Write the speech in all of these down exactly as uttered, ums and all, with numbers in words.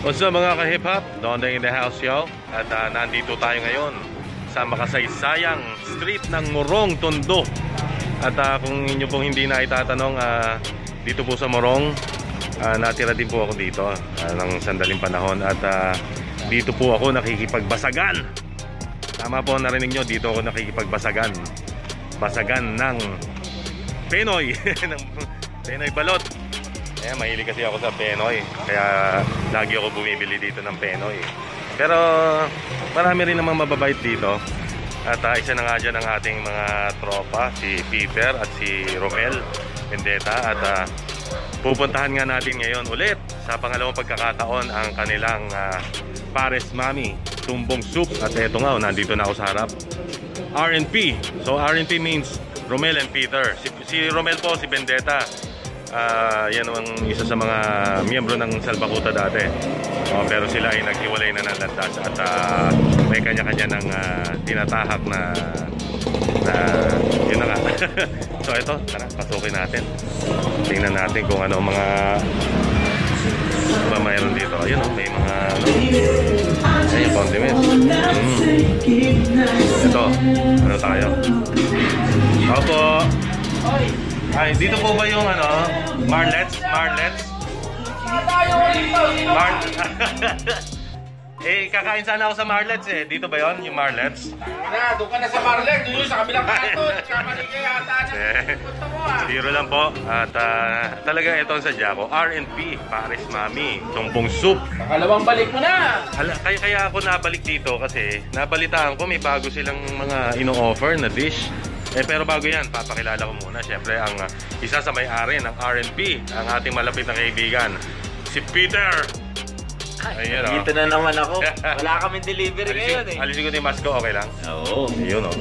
What's up mga ka-hip-hop? Dondeng in the house, yo. At uh, nandito tayo ngayon sa makasaysayang street ng Morong, Tondo. At uh, kung inyo pong hindi na itatanong, uh, dito po sa Morong, uh, natira din po ako dito uh, ng sandaling panahon. At uh, dito po ako nakikipagbasagan. Tama po, narinig nyo, dito ako nakikipagbasagan. Basagan ng Penoy. ng Penoy balot. Kaya mahilig kasi ako sa Penoy. Kaya lagi ako bumibili dito ng Penoy. Pero marami rin namang mababait dito. At uh, isa na nga dyan ang ating mga tropa, si Peter at si Romel Vendetta. At uh, pupuntahan nga natin ngayon ulit sa pangalawang pagkakataon ang kanilang uh, Pares Mami Tumbong Soup. At eto nga, oh, nandito na ako sa harap. R and P. So R and P means Romel and Peter. Si, si Romel po, si Vendetta. Uh, yan ang isa sa mga miyembro ng Salbakuta dati. Oh, pero sila ay naghiwalay na ng landas at uh, may kanya-kanya ng uh, tinatahak na na yun na nga. So ito, tara, pasukin natin. Tingnan natin kung ano mga ba mayroon dito. Ayun oh, may mga ano. Ayun yung condiments. Mm. Ito, ano tayo? Opo. Ay, dito po ba yung ano, Marlets? Marlets? Mar eh, kakain sana ako sa Marlets eh. Dito ba yon yung Marlets? Na, doon ka na sa Marlets. Doon sa kabilang kanto. Kamali ka yata na punta mo ah. Zero lang po. At uh, talaga ito ang sadya ko. R and P, Pares Mami, Tumbong Soup. Pakalawang balik mo na. Hala, kaya, kaya ako nabalik dito kasi nabalitaan ko may bago silang mga ino-offer na dish. Eh pero bago yan, papakilala ko muna siyempre ang uh, isa sa may-ari ng R and P, ang ating malapit na kaibigan, si Peter. Ayun, dito oh. na naman ako. Wala kaming delivery alisin, ngayon eh. Alisin ko din mask ko, okay lang? Oo. Ayun oh.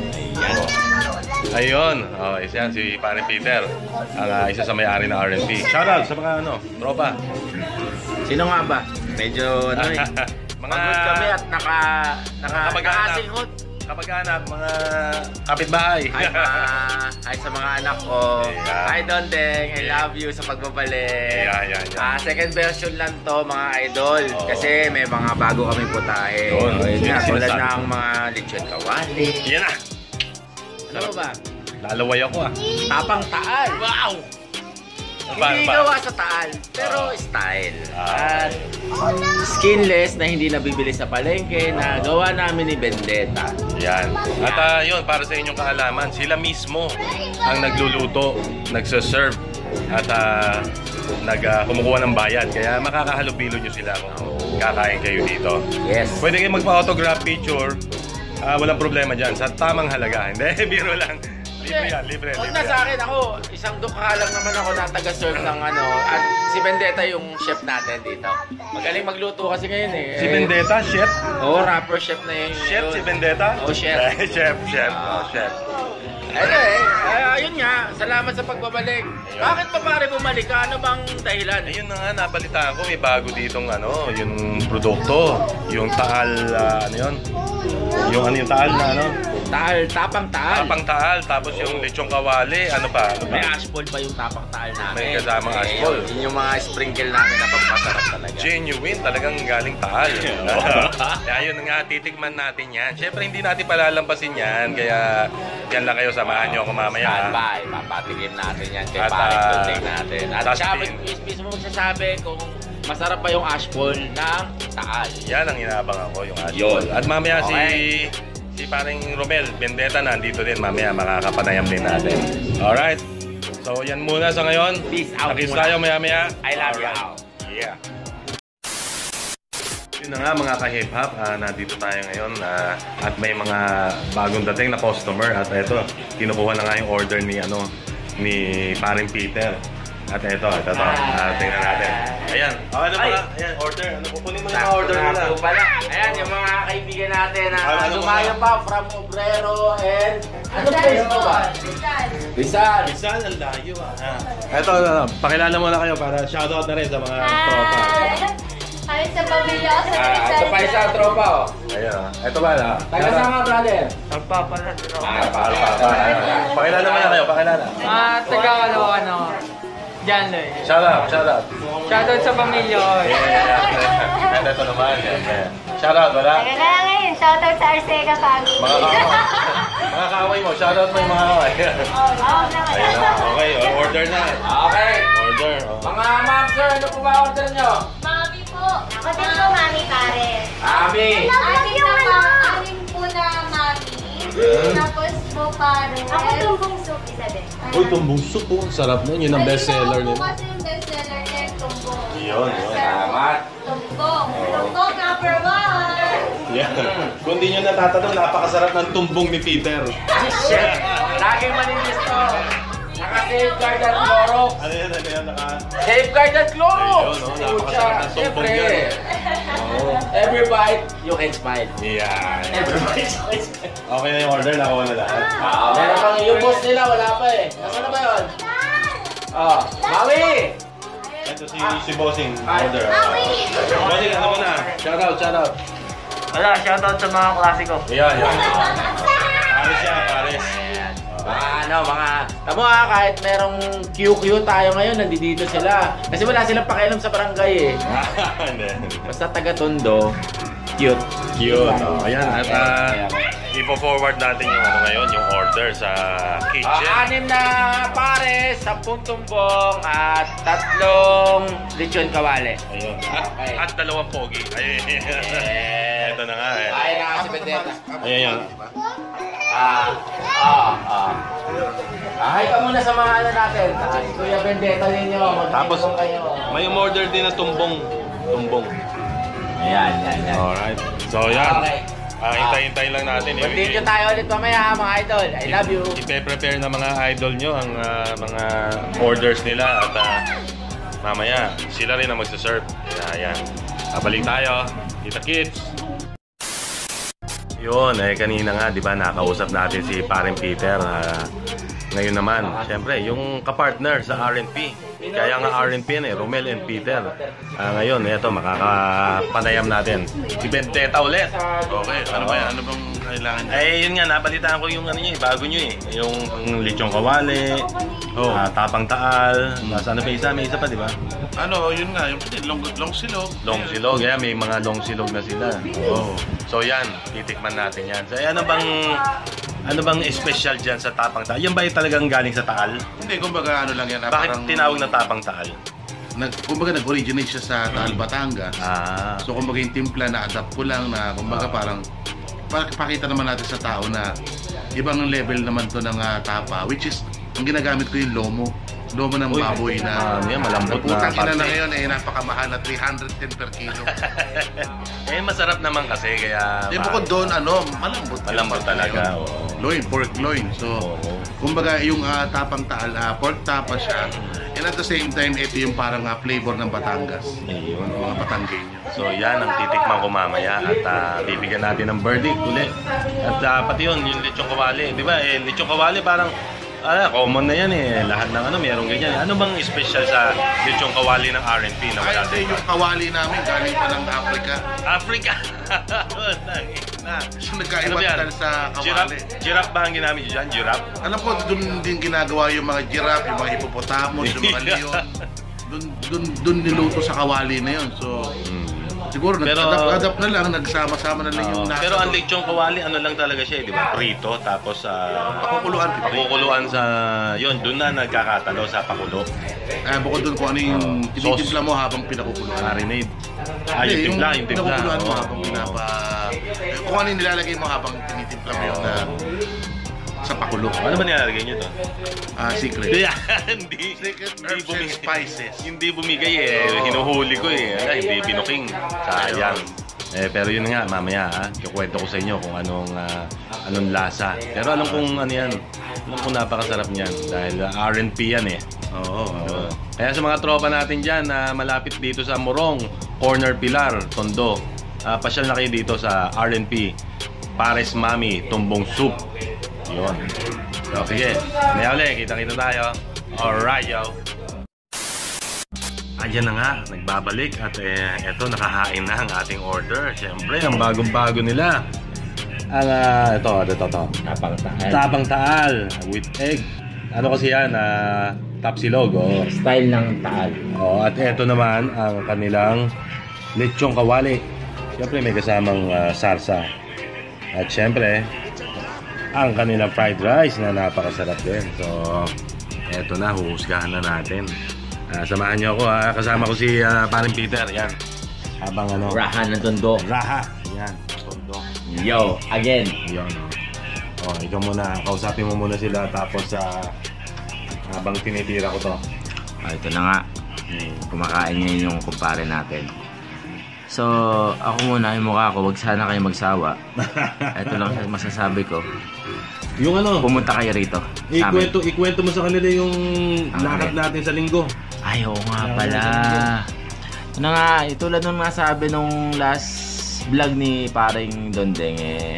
Ayun. Oh, isa yan, si Pare Peter. Ang uh, isa sa may-ari ng R and P. Shoutout sa mga ano, tropa. Sino nga ba? Medyo ano eh. Mga pagod kami at naka naka nakasinghot. Kapag-anak, mga kapitbahay. Hi, ma. Hi sa mga anak ko. Yeah. Hi, Dondeng. I love you sa pagbabalik. Yeah, yeah, yeah. Uh, second version lang to, mga idol. Oh. Kasi may mga bago kami putahe. Yun. So, yun nga, tulad ng mga lechon kawali. Yan na. Ano ba? Lalaway ako ah. Tapang taal. Wow! Hindi gawa sa taal, pero uh, style. Uh, At skinless na hindi nabibili sa palengke na gawa namin ni Vendetta. Yan. At uh, yun, para sa inyong kaalaman, sila mismo ang nagluluto, nagsaserve at uh, nag, uh, kumukuha ng bayad. Kaya makakahalubilo nyo sila kung kakain kayo dito. Yes. Pwede kayo magpa-autograph picture. Uh, walang problema dyan. Sa tamang halaga. Hindi, biro lang. Libre yan, libre, libre. Huwag na sa akin, ako, isang dukha lang naman ako na taga-serve ng ano, at si Vendetta yung chef natin dito. Magaling magluto kasi ngayon eh. Si Vendetta, chef? Oo, rapper chef na yung... Chef si Vendetta? Oo, chef. chef, chef, oh, chef. Anyway, uh, ayun nga, salamat sa pagbabalik. Ayun. Bakit pa pare bumalik ka? Ano bang dahilan? Ayun na nga, nabalitaan ko, may bago ditong ano, yung produkto, yung taal, uh, ano yun? Yung ano yung taal na ano? Taal, tapang taal. Tapang taal, tapos yung lechong kawali, ano pa? Ano pa? May ashball pa yung tapang taal namin. May kasamang eh, ashball. Yun yung mga sprinkle namin na pagmasarap talaga. Genuine, talagang galing taal. Kaya yun nga, titikman natin yan. Siyempre hindi natin palalampasin yan, kaya yan lang kayo, samahan nyo ako mamaya. Standby, papatigim natin yan kay Pares Dondeng natin. At siya mismo magsasabi kung masarap ba yung ashball ng taal. Yan ang inaabang ako, yung ashball. At mamaya okay. si... Si paring Romel Vendetta nandito din, mamaya makakapanayam din natin. Alright. So yan muna sa ngayon. Peace out Nakis muna. tayo maya maya. I love you. Yeah. Yun na nga mga ka-hip-hop, uh, nandito tayo ngayon uh, at may mga bagong dating na customer. At ito, kinukuha na nga yung order ni ano ni paring Peter. At ito, ito, ito. Uh, tingnan natin. Ayan. Oh, ano ba? Ayan, order. Ano kukunin mo yung order nila? Ayan, yung mga kaibigan natin na lumayan pa from Obrero and ano place mo ba? Rizal. Rizal, ang layo ah. Ito, uh, pakilala muna kayo para shoutout na rin sa mga tropa. Hi sa pamilya sa Rizal. Ito pa isang tropa oh. Ayan. Ito ba na? Taga saan nga brother? Pagpapala. Ah, pakilala muna kayo, pakilala. Ah, taga ano ano. John Lloyd. Shout out, shout out. Shoutout sa pamilya ko. Yeah, yeah. And ito naman. Yeah. Shout out, wala? Teka na lang ngayon, shoutout sa Arcega family. Mga kaaway. Mga kaaway mo, shout out mo yung mga kaaway. Oo naman. Ayun na. Okay, order na. Okay. Order. Oh. Mga ma'am, sir, ano po ba order nyo? Mami po. Ako din po, Mami Pares. Abi. Anim na pa, anim po na Mami. Tapos po Pares. Ako tumbong soup, isa din. Uy, tumbong soup po. Sarap nun. Yun ang bestseller nila. nila. Kasi yung bestseller niya yung tumbong. Yun, yun. Salamat. Tumbong. Tumbong number one. Yeah. Kung di nyo natatanong, napakasarap ng tumbong ni Peter. Shit. Laging malinis to. Naka-safeguard at Clorox. Ano yan, ano yan, naka... Safeguard at Clorox. Ayun, no? Napakasarap ng tumbong Siyempre. yan. Oo. Every bite, you can smile. Yeah. Every bite, you can smile. Okay na yung order, nakuha na lahat. Ah, meron pang yung boss nila, wala pa eh. Nasaan na ba yun? Ah, Maui! Ito si, si Bossing, Ay. order. Bossing, ano mo na? Shout out, shout out. Wala, shoutout sa mga klasiko. Ayan, yan. Pares yan, pares. Mga ano, mga... Tamo ha, kahit merong Q Q tayo ngayon, nandito sila. Kasi wala silang pakialam sa barangay eh. Hindi. Basta taga-Tondo, cute. Cute. Oh, ayan, at uh, ipo-forward natin yung ano ngayon, yung order sa kitchen. Ah, anim na pares, sampung tumbong, at tatlong lechon kawali. Ayun. At, Okay. at dalawang pogi. Ayun. Yeah. Ito na nga eh. Ay, na si Bendeta. Ayan yan. Ah, ah, ah. Ay, ka muna sa mga ano natin. Ah, si Kuya Bendeta ninyo. Tapos, Magkikita kayo. may umorder din na tumbong. Tumbong. Ayan, yan, yan. Alright. So yan. Okay. Ah, hintay-hintay lang natin. Continue tayo ulit mamaya, mga idol. I love you. Ipe-prepare na mga idol nyo ang ah, mga orders nila at ah, mamaya sila rin ang magsaserve. Ayan. Babalik tayo. Kita kids. Yun, eh kanina nga, di ba, nakausap natin si Paring Peter. Ah, ngayon naman, syempre, yung kapartner sa R and P. Kaya nga R and P yan eh, Romel and Peter. Ah, ngayon, eto, makakapanayam natin. Si Bendeta ulit. Okay, ano ba yan? Ano bang kailangan niya? Eh, yun nga, nabalitaan ko yung ano niya, eh, bago nyo eh. Yung, yung lechong kawali, Oh. ah, tapang taal, mas ano pa isa, may isa pa, di ba? Ano, yun nga, yung long, long silog. Long silog, yeah, may mga long silog na sila. Oh. So yan, titikman natin yan. So ano bang, ano bang special dyan sa tapang taal? Yan ba yung talagang galing sa Taal? Hindi, kumbaga ano lang yan. ah, Bakit parang, tinawag na tapang taal? Nag, kumbaga nag-originate siya sa Taal, Batangas. Ah, So kumbaga yung timpla na adapt ko lang na kumbaga parang para pakita naman natin sa tao na ibang level naman to ng ah, tapa, which is ang ginagamit ko yung lomo. Lomo ng Uy, baboy na ano yan, malambot na putang ina na parte. ngayon eh napakamahal na three hundred ten per kilo. eh masarap naman kasi kaya... Eh bukod doon ano, malambot. yung Malambot parte talaga, yun. oo. Loin, pork loin. So, Oo. kumbaga yung ah, tapang taal, ah, pork tapa siya. And at the same time, ito yung parang ah, flavor ng Batangas. Ayun. Yung mga Batanggenyo. So yan ang titikman ko mamaya at ah, bibigyan natin ng verdict ulit. At ah, pati yun, yung lechong kawali. Di ba, eh, lechong kawali parang, ah, common na yan eh. Lahat ng ano, mayroong ganyan. Ano bang special sa lechong kawali ng R and P na wala Kaya sa din iba? yung kawali namin galing pa ng Africa. Africa! na. So Ano nagkaiba ba yan? tayo sa Giraffe? kawali. Giraffe ba ang ginamit dyan? Giraffe? Alam ko, doon din ginagawa yung mga giraffe, yung mga hippopotamus, yung mga leon. Doon, doon, doon niluto sa kawali na yun. So, siguro Pero- nag-adapt na lang, nagsama-sama na lang yung Oo. nasa. Pero ang lechong kawali, ano lang talaga siya, eh, di ba? Prito, tapos sa... Pakukuluan. pakukuluan sa... Yun, doon na nagkakatalo sa pakulo. Eh, bukod doon kung ano yung Oh, tinitimpla mo habang pinakukuluan. Marinade. Ah, Hindi, yung timpla, yung timpla. pinakukuluan mo Oo. habang pinapa... eh, Kung ano yung nilalagay mo habang tinitimpla mo yun na sa pakulo. Ano ba nilalagay niyo to? Ah, secret. Hindi, hindi. Secret Hindi herbs and bumigay. spices. Hindi bumigay eh. Hinuhuli ko eh. Ala, hindi binuking. Sayang. Eh, pero yun nga, mamaya ha. Kukwento ko sa inyo kung anong ah, anong lasa. Pero alam kong ano yan. Alam kong napakasarap niyan. Dahil ah, R and P yan eh. Oo. Oo. Kaya sa mga tropa natin dyan na malapit dito sa Morong, Corner Pilar, Tondo, ah, pasyal na kayo dito sa R and P. Pares Mami, Tumbong Soup. Yun. So, sige. Maya ulit, kita-kita tayo. Alright, yo. Ayan na nga, nagbabalik at eh, eto, nakahain na ang ating order. Siyempre, ang bagong-bago nila. Ang, ah, ito, ito, ito, ito. Tapang taal. Tapang taal with egg. Ano kasi yan, ah, Tapsilog, oh. Style ng Taal. Oh, at eto naman ang kanilang lechong kawali. Siyempre may kasamang uh, sarsa. At siyempre, ang kanilang fried rice na napakasarap din. So, eto na, huhusgahan na natin. Uh, samahan niyo ako, ha. Kasama ko si uh, Paring Peter, yan. Habang ano... Raha ng Tondo. Raha, yan. Tondo. Yo, again. Yan, oh. Oh, ikaw muna, kausapin mo muna sila tapos uh, habang tinitira ko to. Ah, ito na nga. Kumakain ngayon yung kumpare natin. So, ako muna, yung mukha ko, wag sana kayo magsawa. Ito lang masasabi ko. Yung ano? Pumunta kayo rito. Ikwento, ikwento mo sa kanila yung Ah, lakad okay. natin sa linggo. Ay, oo nga pala. Ano nga, itulad nung nasabi nung last vlog ni paring Dondeng eh.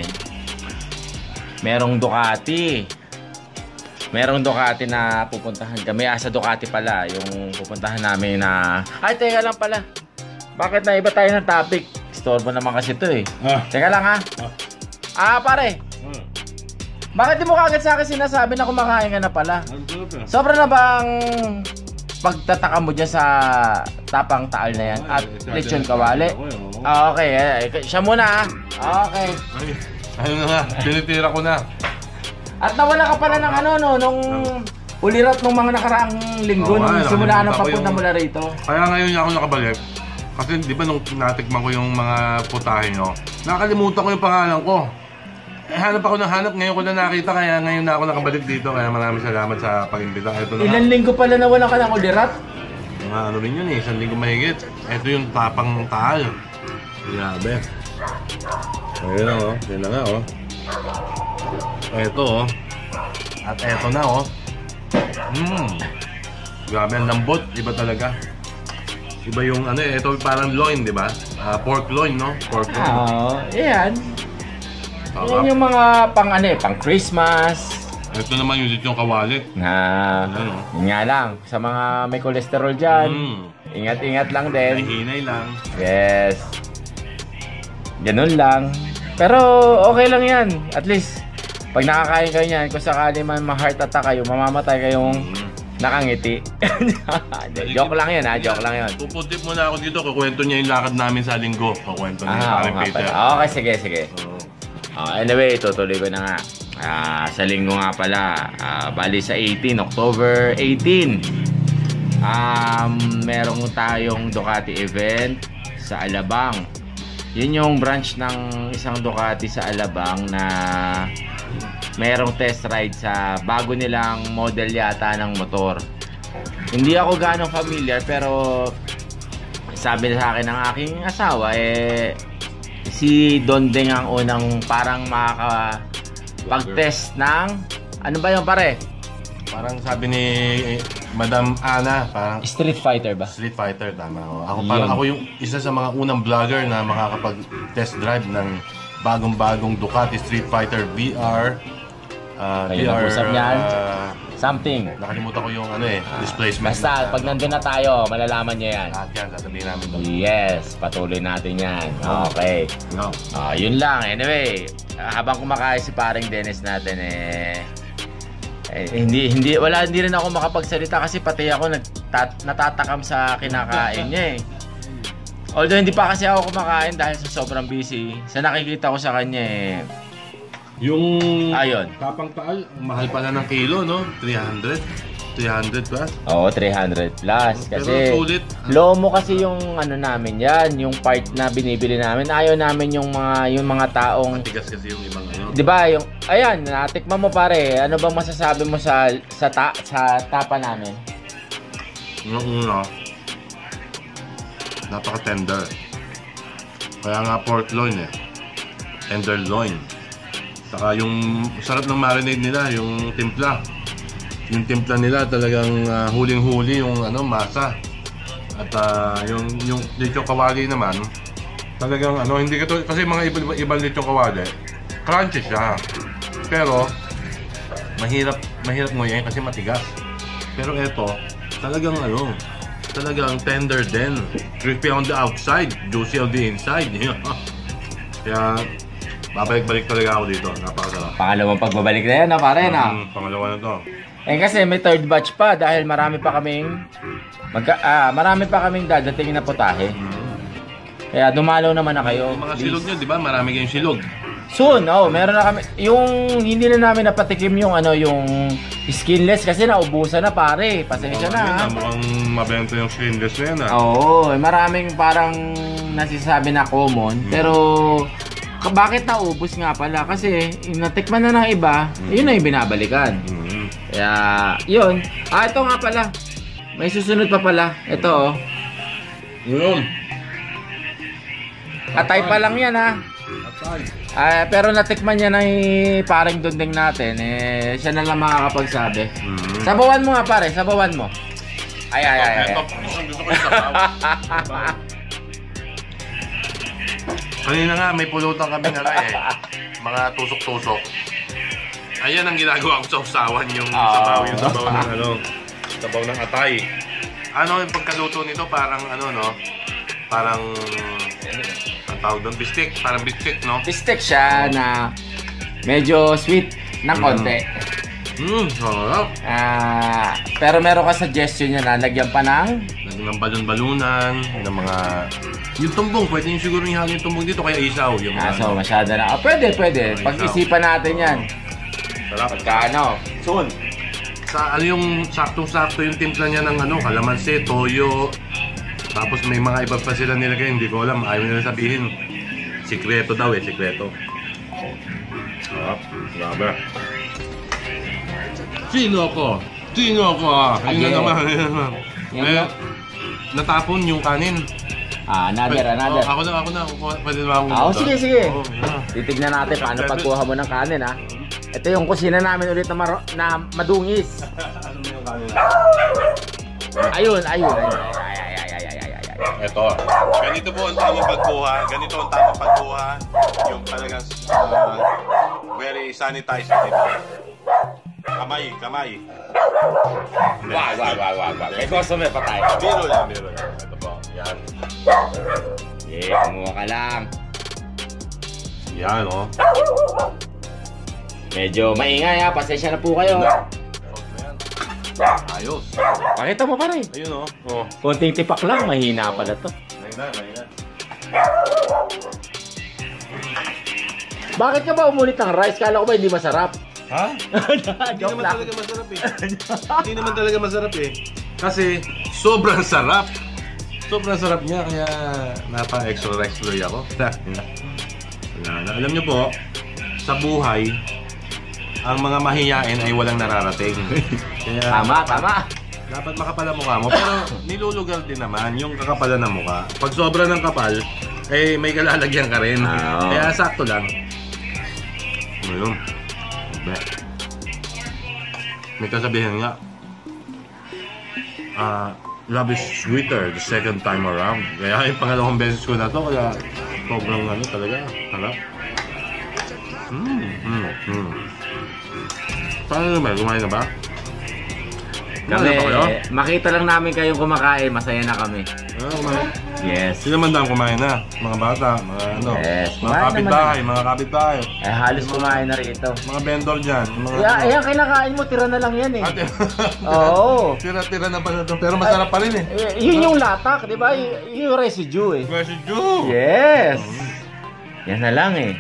Merong Ducati. Merong Ducati na pupuntahan kami. Ah, sa Ducati pala, yung pupuntahan namin na... Ay, teka lang pala. Bakit na iba tayo ng topic? Storbo naman kasi ito eh. Ah. Teka lang ha. Ah, pare. Hmm. Bakit di mo kagad sa akin sinasabi na kumakain ka na pala? Ang sarap eh. Sobra na bang pagtataka mo dyan sa Tapang Taal na yan? At lechon kawali? Ah, okay. Eh, siya muna ah. Okay. Ay, ayun na nga, tinitira ko na. At nawala ka pala ng ano, no, nung ulirat nung mga nakaraang linggo, Oo, nung ay, simula ng nakalimutan ko papunta yung- mula rito. Kaya ngayon ako nakabalik. Kasi di ba nung natikman ko yung mga putahe nyo, nakalimutan ko yung pangalan ko. Eh, hanap ako ng hanap, ngayon ko na nakita, kaya ngayon na ako nakabalik dito. Kaya maraming salamat sa pag-imbita. Ito na nga. Ilan linggo pala nawala ka ng ulirat? Mga ano rin yun eh, isang linggo mahigit. Ito yung Tapang Taal. Grabe. Ayun na oh, yun na nga oh. Ito oh. At eto na oh. Mmm. Grabe ang lambot, iba talaga. Iba yung ano eh, ito parang loin, di ba? Ah, pork loin, no? Pork loin. Oo, yan. Sarap. Yan yung mga pang ano eh, pang Christmas. Ito naman yung lechong kawali. Na, Ano? yun nga lang, sa mga may cholesterol dyan, Mm. ingat-ingat lang din. Nahinay lang. Yes. Ganun lang. Pero okay lang yan. At least, pag nakakain kayo yan, kung sakali man ma-heart attack kayo, mamamatay kayong Mm. nakangiti. Joke lang yun ha, joke lang yun. Puputip muna ako dito, kukwento niya yung lakad namin sa linggo. Kukwento niya yung Ah, parang oo nga Peter. pala. Okay, sige, sige. Oo. Oh, anyway, tutuloy ko na nga. Ah, sa linggo nga pala, ah, bali sa eighteen, October eighteen. Um, merong tayong Ducati event sa Alabang. Yun yung branch ng isang Ducati sa Alabang na merong test ride sa bago nilang model yata ng motor. Hindi ako ganong familiar pero sabi sa akin ng aking asawa eh si Dondeng ang unang parang makakapag-test ng ano ba yung pare? Parang sabi ni Madam Ana, parang Street Fighter ba? Street Fighter, tama ako. Ako parang Yun. ako yung isa sa mga unang vlogger na makakapag-test drive ng bagong-bagong Ducati Street Fighter V R. Uh, Kayo nag-usap niyan? uh, Something. nakalimutan ko yung ano eh, displacement. Basta pag nandun na tayo, malalaman niya yan. Lahat yan, sasabihin namin doon. Yes, patuloy natin yan. Okay. No. Ah, yun lang. Anyway, habang kumakain si paring Dennis natin eh, eh hindi hindi wala hindi rin ako makapagsalita kasi pati ako nagtat, natatakam sa kinakain niya eh. Although hindi pa kasi ako kumakain dahil sa sobrang busy. Sa nakikita ko sa kanya eh, Yung ayun. Tapang Taal, mahal pala ng kilo, no? three hundred? three hundred ba? Oo, three hundred plus. Pero Kasi sulit. lomo kasi yung ano namin yan, yung part na binibili namin. Ayaw namin yung mga yung mga taong, Matigas kasi yung ibang ano. 'di ba, yung ayan, natikman mo pare. Ano bang masasabi mo sa sa ta, sa tapa namin? Yung una, napaka-tender. Kaya nga pork loin eh. Tender loin. Saka yung sarap ng marinade nila, yung timpla. Yung timpla nila talagang uh, huling-huli yung ano, masa. At uh, yung yung lechong kawali naman, talagang ano, hindi ka to, kasi mga iba ibang lechong kawali, crunchy siya. Pero mahirap mahirap nguyain kasi matigas. Pero eto, talagang ano, talagang tender din. Crispy on the outside, juicy on the inside. Kaya Babalik-balik talaga ako dito. Napakasarap. Pangalawang pagbabalik na yan, no, pare, na. Mm, pangalawa na to. Eh kasi may third batch pa dahil marami pa kaming magka, ah, marami pa kaming dadating na putahe. Kaya dumalaw naman na kayo. Yung mga please. silog nyo, di ba? Marami kayong silog. Soon, oh, meron na kami. Yung hindi na namin napatikim yung ano, yung skinless kasi naubusan na, pare. Pasensya na. Yun, Ha? ah, mukhang mabenta yung skinless na yan, ah. Oo, eh, maraming parang nasisabi na common, pero ka- bakit naubos nga pala? Kasi yung natikman na ng iba, yun na yung binabalikan. Mm. Kaya, yun. Ah, ito nga pala. May susunod pa pala. Ito, oh. Yun. Atay pa lang yan, ha. Ah, pero natikman niya na yung paring dunding natin, eh, siya na lang makakapagsabi. Mm. Sabawan mo nga, pare. Sabawan mo. Ay, ay, ay, ay. Ito, gusto ko yung sabaw. Kanina nga, may pulutan kami na eh. Mga tusok-tusok. Ayan ang ginagawa ko sa usawan, yung Oh. sabaw, yung sabaw ng ano, sabaw ng atay. Ano yung pagkaluto nito, parang ano, no? Parang, ang tawag doon, bistik, parang bistik, no? Bistek siya na medyo sweet na konti. Hmm, sarap. Ah, pero meron ka suggestion niya na lagyan pa ng Ng balon-balunan, ng mga... Yung tumbong, pwede yung siguro yung hangin tumbong dito, kaya isaw. Yung ah, mga, so masyado na. Ah, pwede, pwede. Pag-isipan natin yan. sarap. Pagka ano, soon. Sa ano yung saktong-sakto yung timpla niya ng ano, kalamansi, toyo. Tapos may mga iba pa sila nilagay, hindi ko alam, ayaw nila sabihin. Sikreto daw eh, sikreto. Sarap, grabe. Sino ako? Sino ako? Ayun na Again. naman, ayun na naman. Yan Eh, yun. natapon yung kanin. Ah, another, another. Oh, ako na, ako na. Ako- Pwede na akong Ah, oh, pumunta? sige, sige. Oo, yeah. Titignan natin paano pagkuha mo ng kanin, ha. Ito yung kusina namin ulit na, maro- na madungis. Ano mo yung kanin? Ayun, ayun, ayun. Ay, ay, ay, ay, ay, ay, ay, ay. Ito. Ganito po ang tamang pagkuha. Ganito ang tamang pagkuha. Yung talagang uh, very sanitized. Diba? Kamay, kamay. Wag, wag, wag, wag, wag. May customer pa tayo. Biro lang, biro lang. Ito po. Yan. Yeah, kumuha ka lang. Yan, oh. Medyo maingay, ha. Pasensya na po kayo. Ayos. Pakita mo pa rin. Ayun, oh. Oh. Konting tipak lang, mahina pala to. Mahina, mahina. Bakit ka ba umulit ng rice? Kala ko ba hindi masarap? Ha? Hindi Joke naman lang. talaga masarap eh. Hindi naman talaga masarap eh. Kasi sobrang sarap. Sobrang sarap niya kaya napa-extra rice tuloy ako. Wala na. Alam niyo po, sa buhay, ang mga mahiyain ay walang nararating. Kaya, Tama, tama. dapat makapal ang mukha mo. Pero nilulugar din naman yung kakapalan ng mukha. Pag sobra ng kapal, eh may kalalagyan ka rin. Ah, oo. Kaya sakto lang. Ayun. Be. May kasabihan nga. Ah, love is sweeter the second time around. Kaya yung pangalawang beses ko na to, kaya sobrang ano talaga. Harap. Hmm. Hmm. Hmm. Paano naman? Kumain na ba? Kumain na Kami, ba kayo? makita lang namin kayong kumakain, masaya na kami. Ah, kumain. Yes. Sila man daw kumain na. Mga bata, mga ano. Yes, Mga kumain kapitbahay, mga kapitbahay. Eh, halos kumain na rito. Mga vendor dyan. Mga, Yeah, ayan, kinakain mo, tira na lang yan eh. Ate, Oo. tira-tira na pala ito. Pero masarap pa rin eh. Eh, yun yung latak, di ba? Y- yung residue eh. Residue! Yes. Yan na lang eh.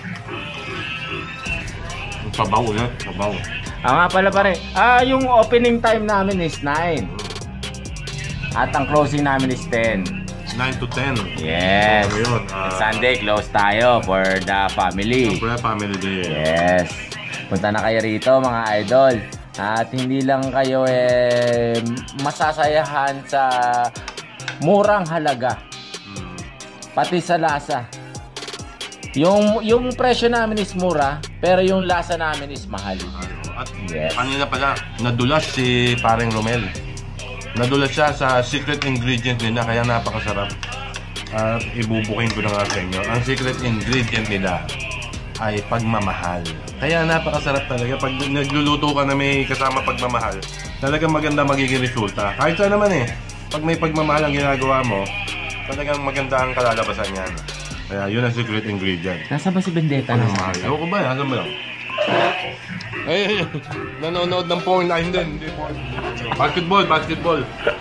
Pabaw yan. Pabaw. Ah, nga pala pare. Ah, yung opening time namin is nine. At ang closing namin is ten. nine to ten. Yes. So, yun, ah, Sunday close tayo for the family. Siyempre, family day. Yes. Punta na kayo rito mga idol. At hindi lang kayo eh masasayahan sa murang halaga. Hmm. Pati sa lasa. Yung yung presyo namin is mura, pero yung lasa namin is mahal. At Yes. kanina pala, nadulas si Pareng Romel. Nadulas siya sa secret ingredient nila, kaya napakasarap. At ibubukin ko na nga sa inyo. Ang secret ingredient nila ay pagmamahal. Kaya napakasarap talaga. Pag nagluluto ka na may kasama pagmamahal, talagang maganda magiging resulta. Kahit saan naman eh. Pag may pagmamahal ang ginagawa mo, talagang maganda ang kalalabasan yan. Kaya yun ang secret ingredient. Nasaan ba si Vendetta? Ano mahal? Ewan ko ba yan? Asan ba yan? Ay, ay, ay. Nanonood ng porn. Ay, hindi. Hindi porn. Basketball, basketball.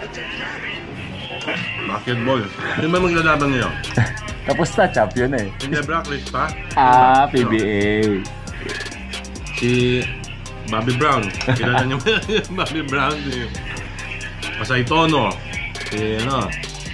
Basketball. Sino ba maglalaban niyo? Tapos na, champion eh. Hindi, Blacklist pa? Ah, P B A. Si Bobby Brown. Kilala niyo ba yung Bobby Brown? Si Pasay Tono. Si ano?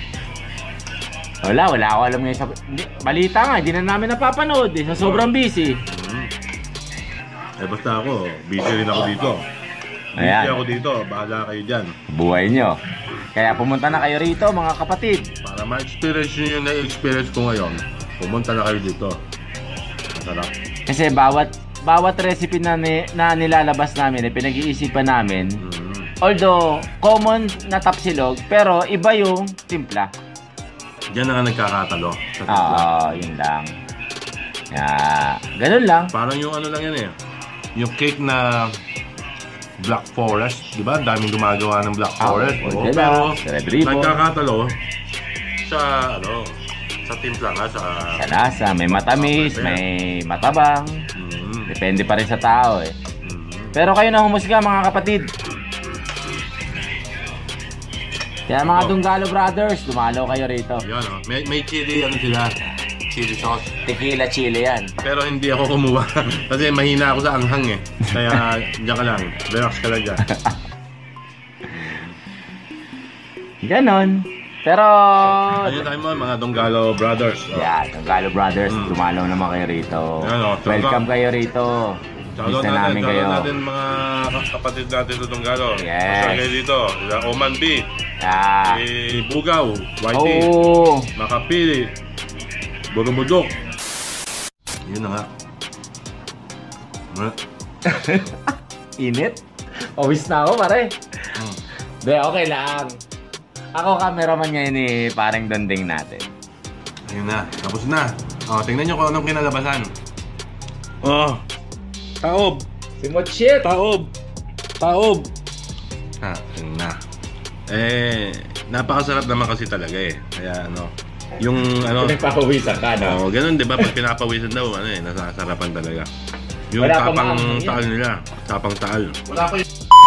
Wala, wala ako alam ngayon sa... Hindi, balita nga, hindi na namin napapanood eh. Sa sobrang busy. Hmm. Eh basta ako, busy rin ako dito. Busy Ayan. ako dito, bahala kayo dyan. Buhay nyo. Kaya pumunta na kayo rito, mga kapatid. Para ma-experience nyo yung na-experience ko ngayon, pumunta na kayo dito. Masarap. Kasi bawat bawat recipe na, ni, na nilalabas namin, eh, pinag-iisipan namin. Mm. Although, common na tapsilog, pero iba yung timpla. Diyan na nga nagkakatalo. Sa Oo, timpla. yun lang. Yeah, ganun lang. Parang yung ano lang yan eh. Yung cake na Black Forest, di ba? Ang daming gumagawa ng Black Ah, Forest. oh, Oo, diba? pero Red Ribbon. nagkakatalo sa ano, sa timpla nga sa Sa lasa, may matamis, may matabang. Mm. Depende pa rin sa tao eh. Mm. Pero kayo na humusga, mga kapatid. Kaya mga Oh. Dunggalo Brothers, dumalaw kayo rito. Yan oh. May, may chili ano sila. Chili sauce. Tequila chile yan. Pero hindi ako kumuha. Kasi mahina ako sa anghang eh. Kaya diyan ka lang. Relax ka lang dyan. Ganon. Pero... Ayun tayo mo mga Donggalo Brothers. Oh. Yeah, Dunggalo Brothers, Mm. dumalaw naman kayo rito. Yan, oh. Welcome kayo rito. Shoutout Miss na namin natin, kayo. shoutout natin mga kapatid natin sa Donggalo. Yes. Masaya kayo dito. Sila Oman B, Yeah. si Bugaw, Y T, Oh. Makapili, Burumudok. Yun na nga. Init? Pawis na ako, pare. Hmm. De, okay lang. Ako cameraman ngayon ni parang danding natin. Ayun na, tapos na. O, tingnan nyo kung anong kinalabasan. Oh, taob, Simot shit! taob, taob. Ha, yun na. Eh, napakasarap naman kasi talaga eh. Kaya ano, yung ano, Pinagpapawisan ka, no? oh, ganun 'di ba pag pinapawisan daw, ano eh, nasasarapan talaga. Yung Wala pa tapang maanghang yan. taal nila, tapang taal. Wala pa yung...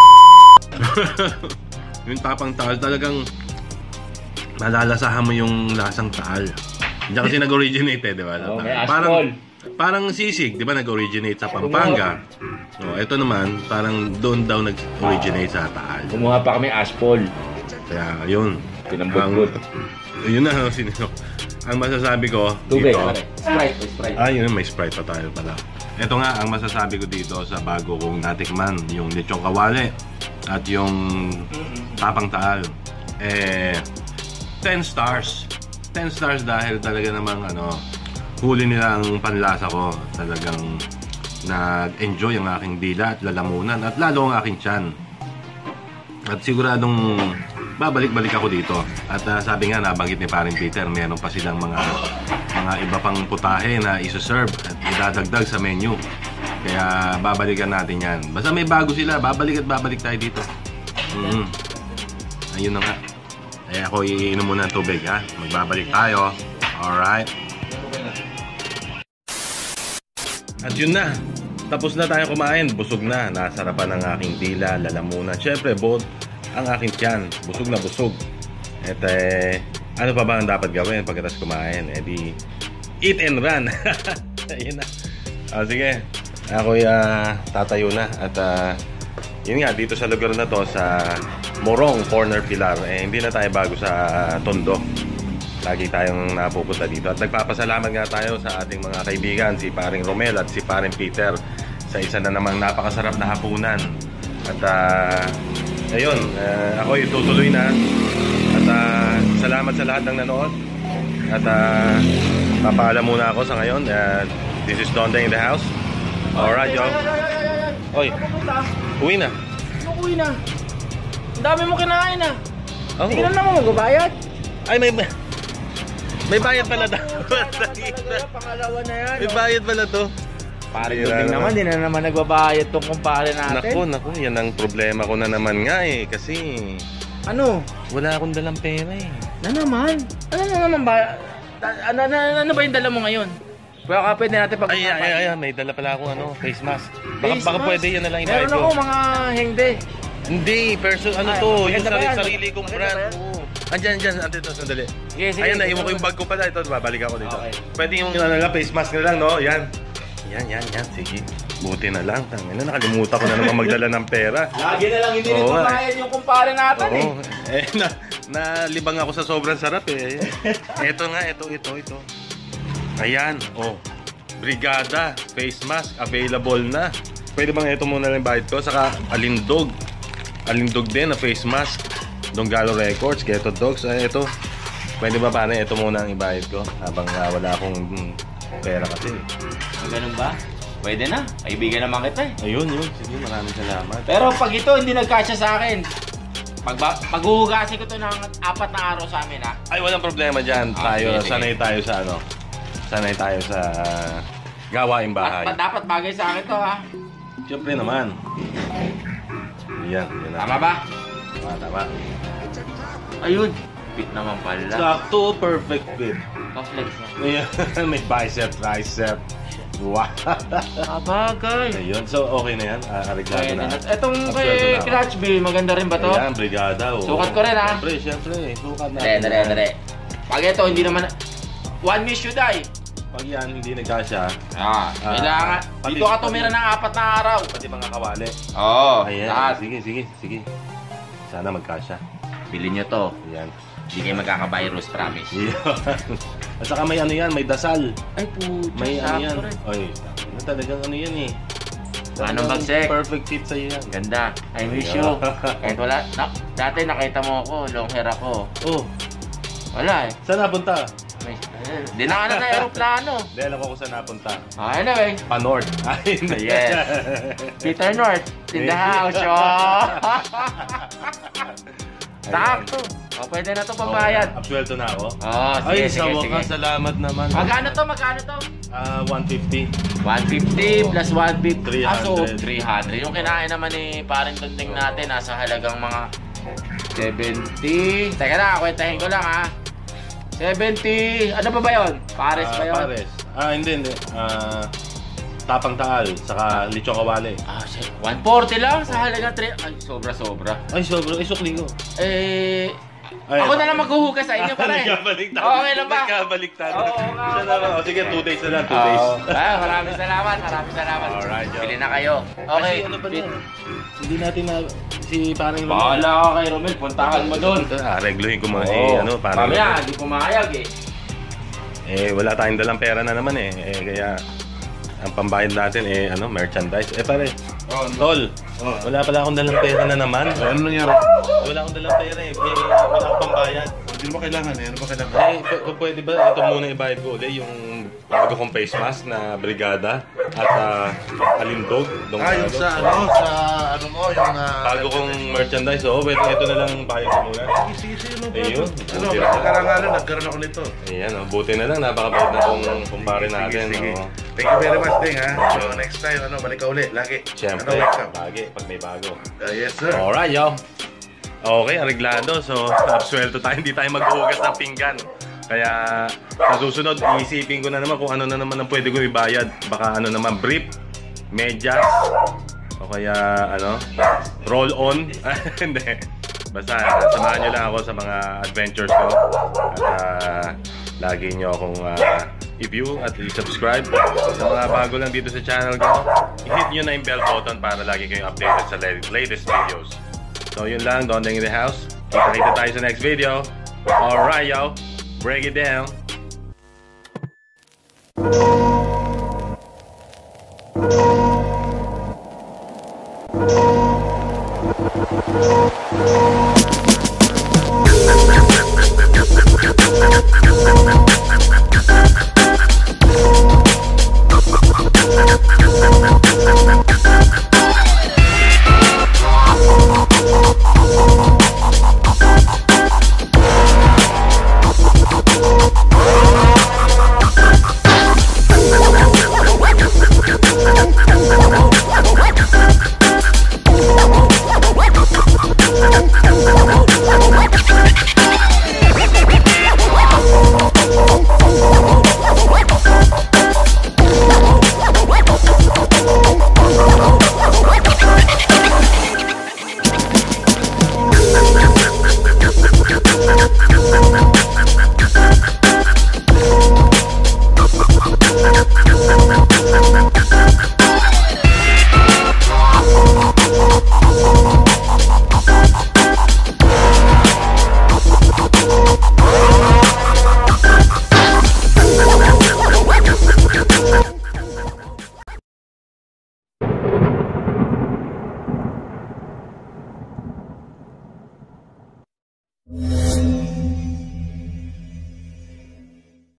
Yung tapang taal talagang malalasahan mo yung lasang taal. Diyan kasi nag-originate eh, di ba? Oh, may ash parang, ball. parang sisig, di ba nag-originate sa Pampanga. Oh, ito naman, parang doon daw nag-originate sa taal. Kumuha pa kami ashball. Kaya yun. Pinambot-bot. Ang- Yun na, sino. Ang masasabi ko Tubig, dito. pare. Sprite, may Sprite. Ah, yun, may Sprite pa tayo pala. Ito nga, ang masasabi ko dito sa bago kong natikman, yung lechong kawali at yung tapang taal. Eh, ten stars. ten stars dahil talaga namang ano, huli nila ang panlasa ko. Talagang nag-enjoy ang aking dila at lalamunan at lalo ang aking tiyan. At siguradong babalik-balik ako dito. At uh, sabi nga, nabanggit ni Paring Peter, meron pa silang mga mga iba pang putahe na isa-serve at idadagdag sa menu. Kaya babalikan natin yan. Basta may bago sila, babalik at babalik tayo dito. Mm. Ayun na nga. Eh ako iinom muna ng tubig ha. Magbabalik tayo. Alright. At yun na. Tapos na tayo kumain. Busog na. Nasarapan ng aking dila, lalamunan. Siyempre, bot ang aking tiyan. Busog na busog. At eh, ano pa ba ang dapat gawin pagkatapos kumain? Eh di, eat and run. Ayun na. Ah, sige. Ako'y uh, tatayo na. At uh, yun nga, dito sa lugar na to, sa Morong Corner Pilar, eh, hindi na tayo bago sa uh, Tondo. Lagi tayong napupunta dito. At nagpapasalamat nga tayo sa ating mga kaibigan, si Paring Romel at si Paring Peter, sa isa na namang napakasarap na hapunan. At uh, ayun, uh, ako itutuloy na. At uh, salamat sa lahat ng nanood. At uh, papaalam muna ako sa ngayon. Uh, this is Dondeng in the house. Alright, yo. Oy, uwi na. Uwi na. Ang dami mo kinain na. Oh. Tingnan na mo, magbabayad. Ay, may may bayad pala daw. Pangalawa na yan. May bayad pala to. Paring Bira Dunding naman. naman, di na naman nagbabayad tong kumpare natin. Naku, naku, yan ang problema ko na naman nga eh. Kasi Ano? wala akong dalang pera eh. Na naman? Ano na naman ba? ano, ano, ano ba yung dala mo ngayon? Baka pwede natin pag- Ay, ay, ay, ay, may dala pala akong ano, face mask. Baka, Face baka mask? pwede yan na lang ibayad Meron ko. ako mga hengde. Hindi, person, ano Ay, to, yung maganda ba sarili, yan? sarili kong Maganda brand. ba yan? Oo. Andyan, andyan, andyan, ito, sandali. Sige, sige. Ayan, naiwan ko yung bag ko pala. Ito, babalik ako dito. Okay. Pwede yung ano lang, face mask na lang, no? Yan. Yan, yan, yan. Sige. Buti na lang. Tangina, nakalimutan ko na naman magdala ng pera. Lagi na lang hindi Oo, rin nga. kumayan yung kumpare natin eh. Oo. Eh, na, nalibang ako sa sobrang sarap eh. Ito nga, ito, ito, ito. Ayan, oh. Brigada, face mask, available na. Pwede bang ito muna lang bayad ko? Saka alindog. Alindog din na face mask. Donggalo Records, Keto Dogs. Ay, ito. Pwede ba paano ito muna ang ibayad ko? Habang uh, wala akong mm, pera kasi. Ah, ganun ba? Pwede na. Kaibigan naman kita eh. Ayun, yun. Sige, maraming salamat. Pero pag ito hindi nagkasya sa akin, pag paghuhugasin ko to ng apat na araw sa amin ha. Ay, walang problema dyan. Ah, Tayo, sige, sanay tayo sa ano. Sanay tayo sa uh, gawaing bahay. At, dapat bagay sa akin to ha. Siyempre naman. Yan, yan na. Tama ba? Tama, tama. Ayun. Fit naman pala. Sakto, perfect fit. Pa-flex na. Ayan, may bicep, tricep. Wow. Ah, bagay. Ayun, so okay na yan. Uh, Arreglado Pwede na. na. Etong Absuelto kay na ako. Clutch B, maganda rin ba to? Ayan, brigada. Oh. Sukat ko rin, ha? Siyempre, siyempre. Sukat na. Dere, dere, dere. Pag ito, hindi naman... One miss you die. Pag yan, hindi nagkasya. Ah. Ah, Kailangan. pati- Dito ka tumira ng apat na araw. Pati mga kawali. Oo. Ayan, Lahat. sige, sige, sige. Sana magkasya. Bilhin nyo to. Ayan. Hindi kayo magkaka-virus, promise. Yan. At saka may ano yan, may dasal. Ay, puto. May ano yan. rin. Oy, ano talagang ano yan eh. Anong Talagang bagsik? Perfect fit sa'yo yan. Ganda. I miss you. Kahit wala. Na, dati nakita mo ako, long hair ako. Oh, Wala eh. saan napunta? May, di na ka na sa aeroplano. Hindi, alam ko kung saan napunta. Ah, anyway. Pa-North. Ay, hindi. Yes. Peter North. In the house. Oh. Sakto. O, pwede na to pambayad. Oh, absuelto na ako. Oh, sige, Ay, sige, sa sige. wakas, salamat naman. Magkano to? Magkano to? Ah, one fifty. one fifty plus one fifty. three Ah, so, hundred. three hundred. Yung kinain naman ni paring tunding natin, nasa halagang mga seventy. Teka na, kwentahin ko lang ha. seventy. Ano pa ba yun? Pares Ah, ba yun? Pares. Ah, hindi, hindi. Ah, Tapang Taal, saka Lechong Kawali. Ah, shit. one forty lang sa halagang three. Ay, sobra-sobra. Ay, sobrang isukli ko. Eh... Ay, ako na lang maghuhugas sa inyo pare. Nagkabaliktad. Okay lang ba? Nagkabaliktad. Oo, nga. Siya naman. O, sige, two days na lang, two days. Oh. Ah, maraming salamat, maraming salamat. Alright, Joe. Bili na kayo. Okay. Kasi ano ba na? Hindi natin na... Si parang... Bahala ka kay Romel, puntahan mo doon. Ah, regluhin ko mga eh, ano, parang... Mamaya, hindi pumayag eh. Eh, wala tayong dalang pera na naman eh. Eh, kaya... Ang pambayad natin eh, ano, merchandise. Eh, pare. Oh, Tol, wala pala akong dalang pera na naman. ano nangyari? Wala akong dalang pera eh. Eh, wala akong pambayad. Hindi mo kailangan eh. Ano ba kailangan? Eh, p- kung pwede ba, ito muna ibayad ko ulit yung bago kong face mask na brigada at uh, alindog. Ah, yung sa ano, sa ano mo, yung... ah, Bago kong merchandise, oh, wait, ito na lang bayad ko muna. Sige, sige, ano ba? Ayun. Ano, Buti na. karangalan, nagkaroon ako nito. Ayan, oh, buti na lang, napakabait na kong kumpare natin. Sige, sige. Oh. Thank you very much, Ding, ha? So, next time, ano, balik ka ulit, lagi. Siyempre, Ano, welcome. lagi, pag may bago. Ah, yes, sir. Alright, yo. Okay, areglado. So, absuelto tayo. Hindi tayo maghuhugas ng pinggan. Kaya, sa susunod, iisipin ko na naman kung ano na naman ang pwede ko ibayad. Baka ano naman, brief, medyas, o kaya, ano, roll on. Hindi. Basta, samahan nyo lang ako sa mga adventures ko. At, uh, lagi nyo akong uh, i-view at i-subscribe. Sa mga bago lang dito sa channel ko, i-hit nyo na yung bell button para lagi kayong updated sa latest videos. So yun lang, Dondeng in the house. Kita-kita tayo sa next video. Alright, yo. Break it down. We'll be right back.